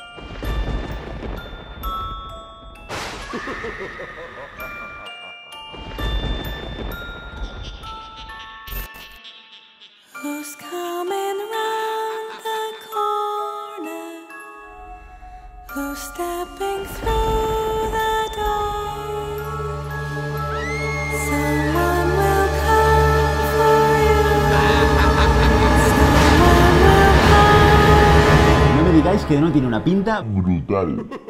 Who's coming round the corner? Who's stepping through the door? Someone will come for you. Someone will come. No me digáis que no tiene una pinta Brutal.